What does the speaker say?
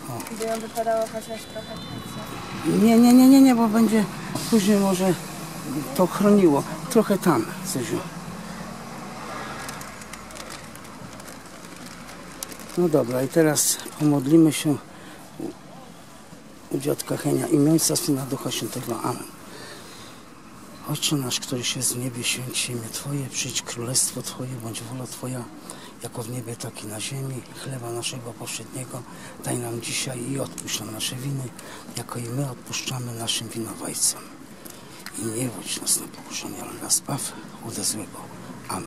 O. Gdy ją wypadało chociaż trochę więcej. Nie, bo będzie później może to chroniło. Trochę tam, Zuziu. No dobra, i teraz pomodlimy się u dziadka Henia imię Ojca, Syna, Ducha Świętego. Amen. Ojcze nasz, któryś jest w niebie, święć się imię Twoje, przyjdź królestwo Twoje, bądź wola Twoja, jako w niebie, tak i na ziemi. Chleba naszego powszedniego daj nam dzisiaj i odpuść nam nasze winy, jako i my odpuszczamy naszym winowajcom. I nie wódź nas na pokuszenie, ale nas zbaw od złego.